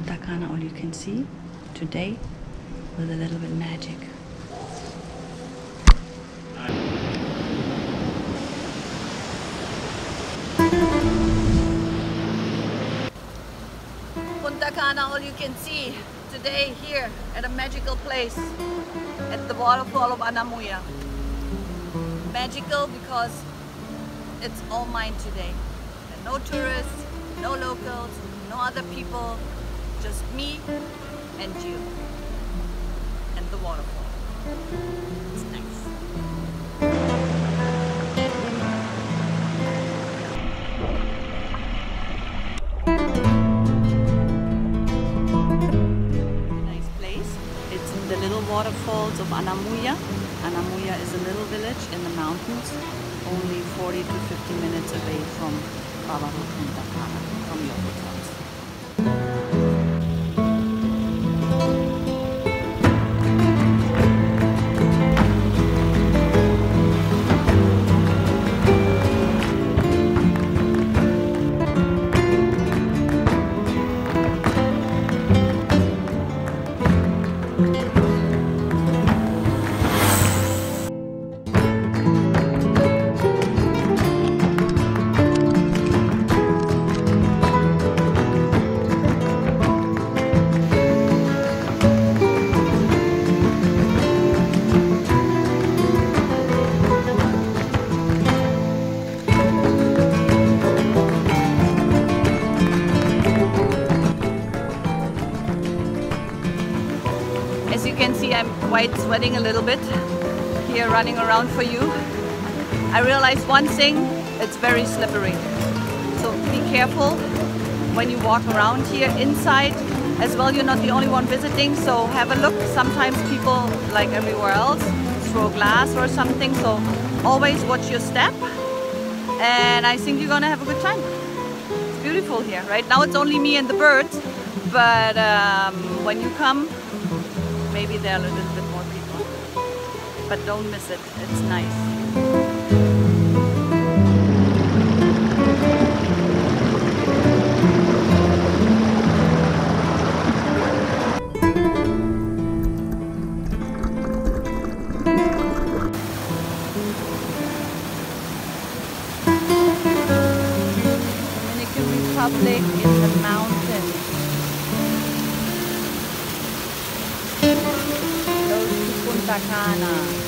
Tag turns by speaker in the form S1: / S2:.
S1: Punta Cana all you can see today with a little bit magic. Punta Cana all you can see today here at a magical place at the Waterfall of Anamuya. Magical because it's all mine today. And no tourists, no locals, no other people, just me and you and the waterfall. It's nice. Nice place. It's in the little waterfalls of Anamuya. Anamuya is a little village in the mountains, only 40 to 50 minutes away from Punta Cana, from your hotels. As you can see, I'm quite sweating a little bit here running around for you. I realized one thing, it's very slippery. So be careful when you walk around here inside. As well, you're not the only one visiting, so have a look. Sometimes people, like everywhere else, throw glass or something, so always watch your step. And I think you're gonna have a good time. It's beautiful here. Right now it's only me and the birds, but when you come, maybe there are a little bit more people, but don't miss it, it's nice. Dominican Republic in the mountains. Punta Cana.